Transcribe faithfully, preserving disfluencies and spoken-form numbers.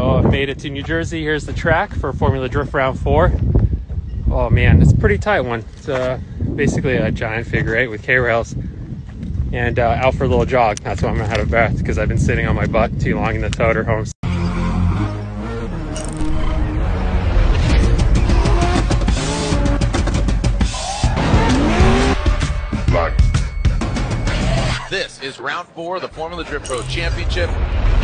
So I made it to New Jersey. Here's the track for Formula Drift Round four. Oh man, it's a pretty tight one. It's uh, basically a giant figure eight with K-rails. And uh, out for a little jog. That's why I'm out of breath, because I've been sitting on my butt too long in the toter home. This is round four of the Formula Drift Pro Championship.